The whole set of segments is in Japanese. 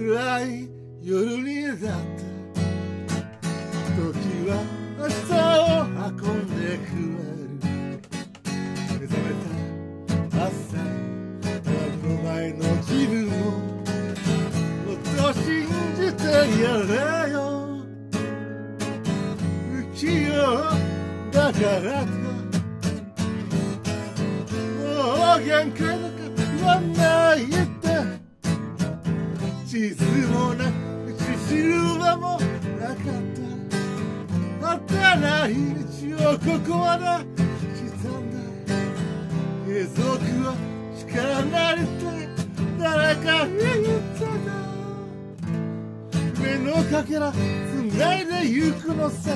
暗い夜にだって時は明日を運んでくれる。目覚めた朝目の前の自分をもっと信じてやれよ。不器用だからともう限界だから言わないで。地図もなく知る場もなかった。新い道をここまで来たんだ。継続は力なりって誰か言っただ。夢のかけらつないでゆくのさ。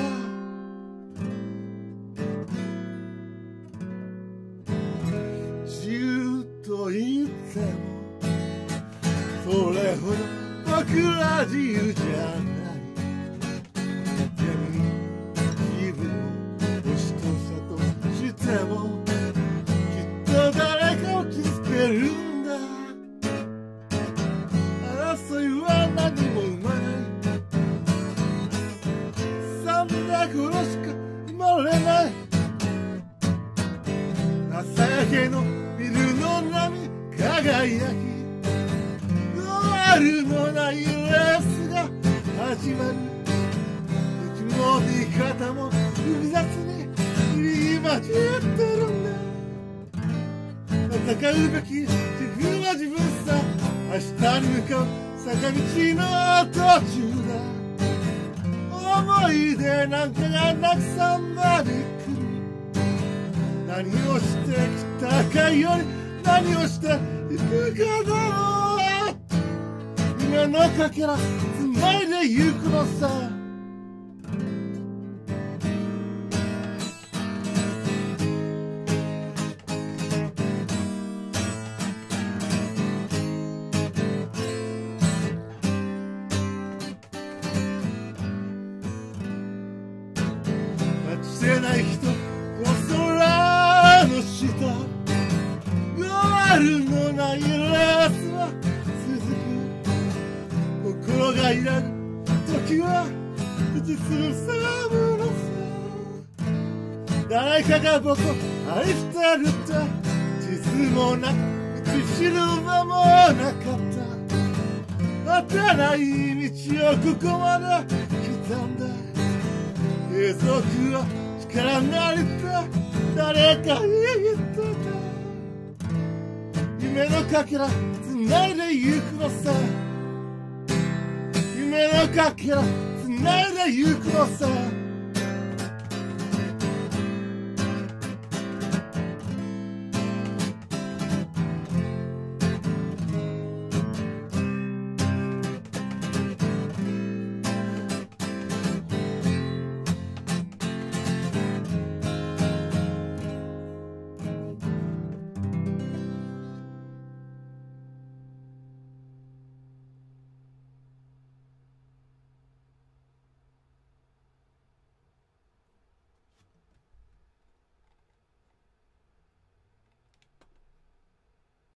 自由と言ってもそれほど僕ら自由じゃない。でも気分を押しとさとしてもきっと誰かを傷つけるんだ。争いは何も生まない。300しか生まれない。朝焼けのビルの波輝き終わるのないレースが始まる。道も出方も複雑に入り混じってるんだ。戦うべき自分は自分さ。明日に向かう坂道の途中だ。思い出なんかがなくさんまで来る。何をしてきたかより何をしていくかだろう。夢のかけらつないでゆくのさ。立ちてない人空の下終わるのないレースは続く。心がいらぬ時は口するサムのさ。誰かが僕を愛してるって地図もなく道知る間もなかった。新い道をここまで来たんだ。継続は力なりって誰か言ってた。夢のかけらつないでゆくのさ。夢のかけらつないでゆくのさ。